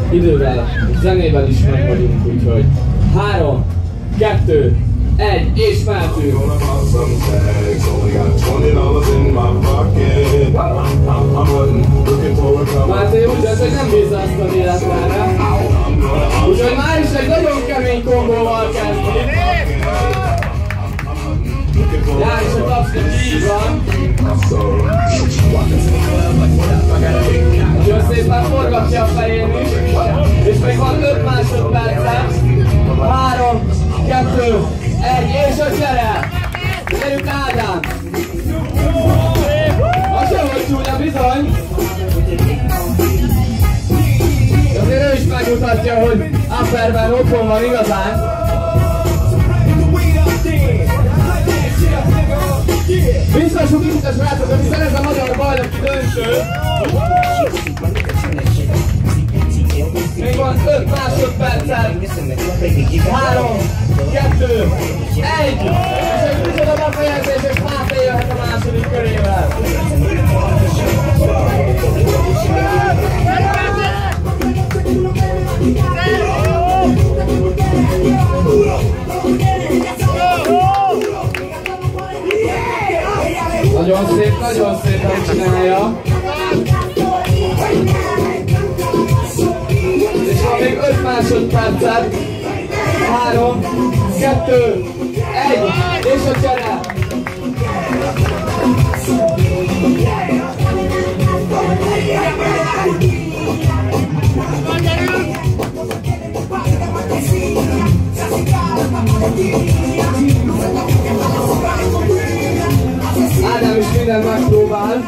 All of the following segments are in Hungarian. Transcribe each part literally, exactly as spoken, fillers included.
idővel, zenével is meg vagyunk, úgyhogy három, kettő, egy, és mehetünk! Máté úgy lesz, hogy nem bízza azt az életlenre. Úgyhogy már is egy nagyon kemény kombóval kezdünk. Jár is a tapszik, így van. Nagyon szépen forgatja a fején is. És még van öt másodpercet. három, kettő, egy, és a csere! Gyerünk Ádám! Az sem hogy csúnya, bizony! De azért ő is megmutatja, hogy upperben otthon van igazán. Biztosuk itt a srácok, hiszen ez a magyar bajnoki döntő. Még van öt másodpercet. három, kettő, egy. És egy micsoda befejezés, és Máté jöhet a második körével. Nagyon szép, nagyon szépen csinálja. És van még öt másodpercet. három, kettő, egy, és a csere! Ádám is minden megpróbál.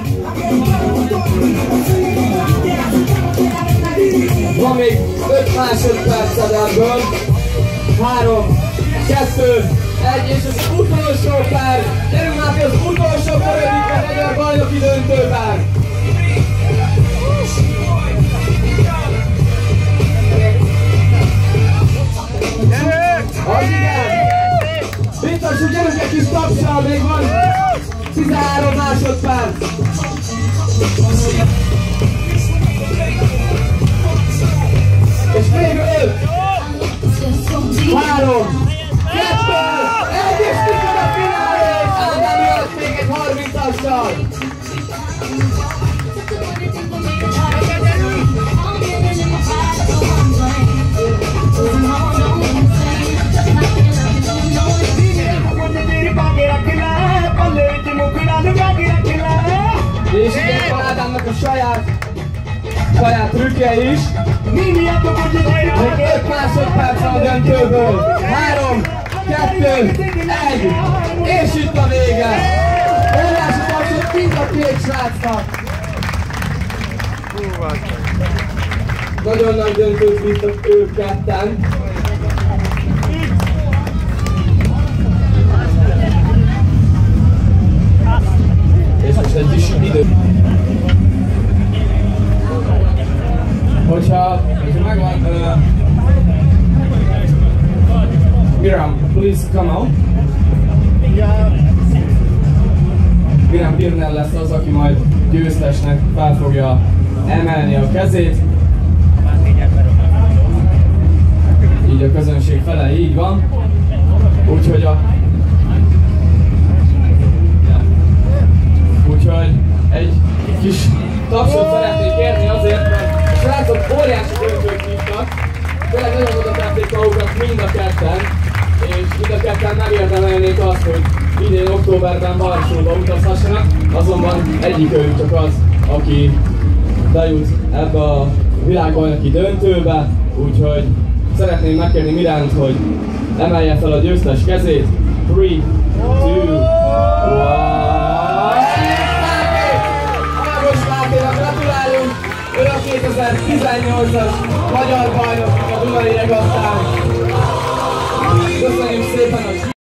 Van még öt másodperced ebből. három, kettő, egy, és az utolsó perc. Gyerünk Máté, az utolsó körödik a magyar bajnoki döntőben. Az igen! Biztosuk, gyerünk egy kis tapsal, még van tizenhárom másodperc. És még öt, három, kettő, egy, és micsoda finálé! Ádám jött még egy harmincassal. És igen, Ádámnak a saját, saját trükkje is. Még öt másodperc a döntőből. három, kettő, egy, és itt a vége. Óriási tapsot mind a két srácnak. Nagyon nagy döntőt vittek ők ketten. És most egy kis idő. Hogyha, hogyha megvan... Uh, Miram, please come on. Miram Birnell lesz az, aki majd győztesnek fel fogja emelni a kezét. Így a közönség fele, így van. Úgyhogy a... Úgyhogy egy kis tapsot szeretnék kérni azért, mert a srácok óriási döntőt hívtak. Tényleg nagyon oda tették magukat mind a ketten, és mind a ketten megérdemelnék azt, hogy idén októberben Varsóba utazhassanak, azonban egyikőjük csak az, aki bejut ebbe a világbajnoki döntőbe, úgyhogy szeretném megkérni Miránt, hogy emelje fel a győztes kezét. három, kettő, egy. Gratulálunk! Ő a kétezer-tizennyolcas magyar bajnok a Dunai regattán. Köszönjük szépen a